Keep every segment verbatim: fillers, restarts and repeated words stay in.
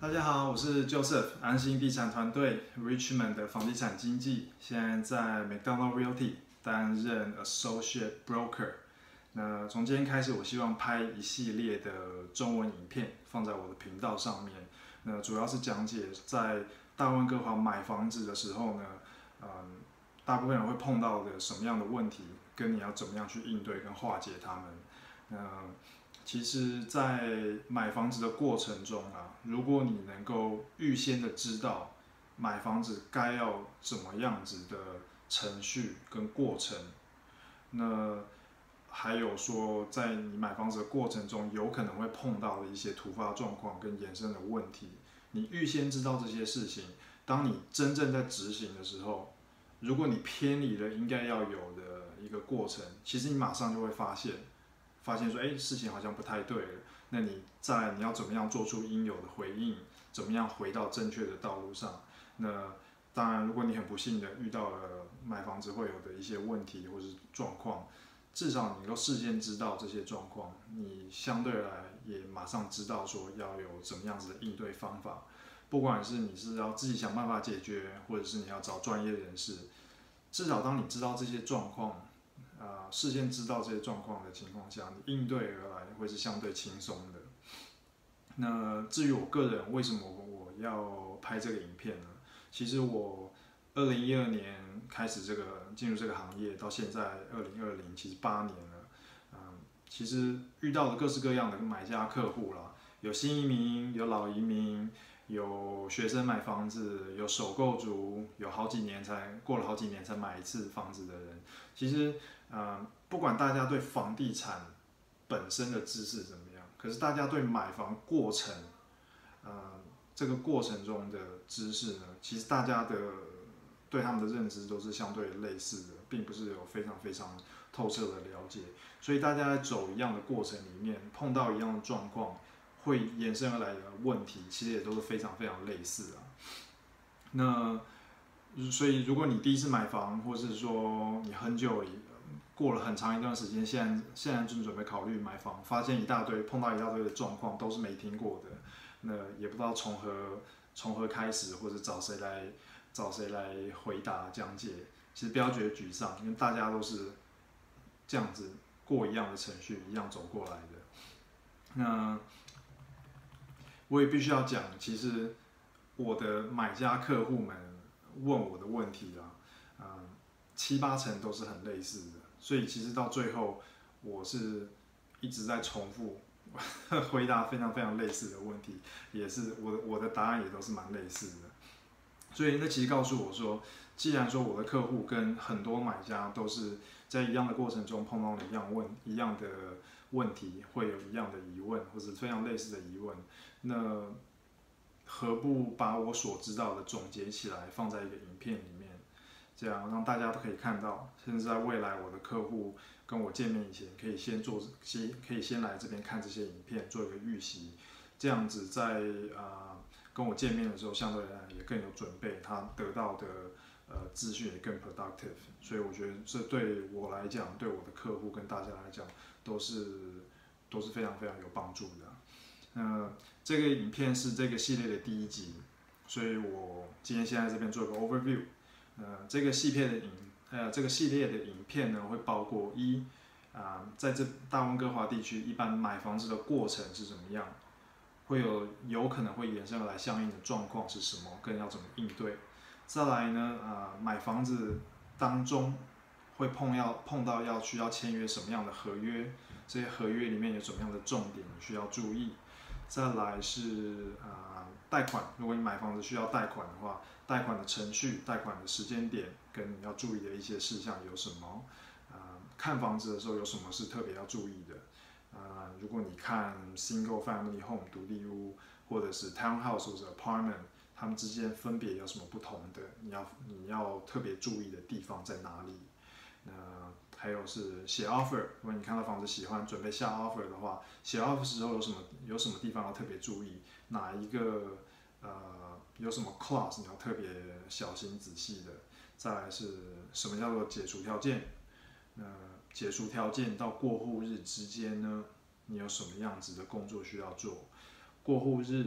大家好，我是 Joseph，安心地产团队 Richmond 的房地产经纪，现在在 McDonald Realty 担任 Associate Broker。那从今天开始，我希望拍一系列的中文影片放在我的频道上面。那主要是讲解在大温哥华买房子的时候呢，嗯，大部分人会碰到的什么样的问题，跟你要怎么样去应对跟化解他们。嗯。其实，在买房子的过程中啊，如果你能够预先的知道买房子该要怎么样子的程序跟过程，那还有说在你买房子的过程中有可能会碰到的一些突发状况跟衍生的问题，你预先知道这些事情，当你真正在执行的时候，如果你偏离了应该要有的一个过程，其实你马上就会发现。发现说，哎，事情好像不太对了。那你再来，你要怎么样做出应有的回应？怎么样回到正确的道路上？那当然，如果你很不幸的遇到了买房子会有的一些问题或是状况，至少你能够事先知道这些状况，你相对来也马上知道说要有怎么样子的应对方法。不管是你是要自己想办法解决，或者是你要找专业人士，至少当你知道这些状况。呃，事先知道这些状况的情况下，你应对而来会是相对轻松的。那至于我个人为什么我要拍这个影片呢？其实我二零一二年开始这个进入这个行业，到现在二零二零，其实八年了。嗯，其实遇到的各式各样的买家客户啦，有新移民，有老移民。有学生买房子，有首购族，有好几年才过了好几年才买一次房子的人，其实，呃，不管大家对房地产本身的知识怎么样，可是大家对买房过程，呃，这个过程中的知识呢，其实大家的对他们的认知都是相对类似的，并不是有非常非常透彻的了解，所以大家在走一样的过程里面，碰到一样的状况。会衍生而来的问题，其实也都是非常非常类似啊。那所以，如果你第一次买房，或是说你很久过了很长一段时间，现在现在正准备考虑买房，发现一大堆碰到一大堆的状况都是没听过的，那也不知道从何从何开始，或者找谁来找谁来回答讲解。其实不要觉得沮丧，因为大家都是这样子过一样的程序，一样走过来的。那我也必须要讲，其实我的买家客户们问我的问题啊，嗯，七八成都是很类似的，所以其实到最后，我是一直在重复回答非常非常类似的问题，也是我的我的答案也都是蛮类似的，所以那其实告诉我说，既然说我的客户跟很多买家都是在一样的过程中碰到了一样问一样的问题，会有一样的疑问，或者非常类似的疑问。那何不把我所知道的总结起来，放在一个影片里面，这样让大家都可以看到。甚至在未来，我的客户跟我见面以前，可以先做，先可以先来这边看这些影片，做一个预习。这样子在呃跟我见面的时候，相对来讲也更有准备，他得到的呃资讯也更 productive。所以我觉得这对我来讲，对我的客户跟大家来讲，都是都是非常非常有帮助的。呃，这个影片是这个系列的第一集，所以我今天先在这边做一个 overview。呃，这个系列的影，呃，这个系列的影片呢，会包括一，啊、呃，在这大温哥华地区，一般买房子的过程是怎么样，会有有可能会衍生而来相应的状况是什么，跟要怎么应对。再来呢，啊、呃，买房子当中会碰要碰到要需要签约什么样的合约，这些合约里面有什么样的重点你需要注意。再来是呃贷款，如果你买房子需要贷款的话，贷款的程序、贷款的时间点跟你要注意的一些事项有什么？呃，看房子的时候有什么是特别要注意的？呃，如果你看 single family home 独立屋，或者是 townhouse 或者 apartment， 它们之间分别有什么不同的？你要你要特别注意的地方在哪里？那还有是写 offer， 如果你看到房子喜欢，准备下 offer 的话，写 offer 时候有什么有什么地方要特别注意？哪一个呃有什么 clause 你要特别小心仔细的？再来是什么叫做解除条件？那解除条件到过户日之间呢，你有什么样子的工作需要做？过户日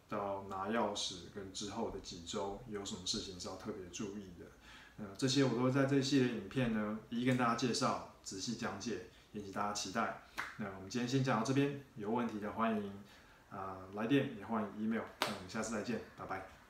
到拿钥匙跟之后的几周有什么事情是要特别注意的。呃，这些我都会在这一系列影片呢一一跟大家介绍，仔细讲解，引起大家期待。那我们今天先讲到这边，有问题的欢迎啊、呃、来电，也欢迎 email。那我们下次再见，拜拜。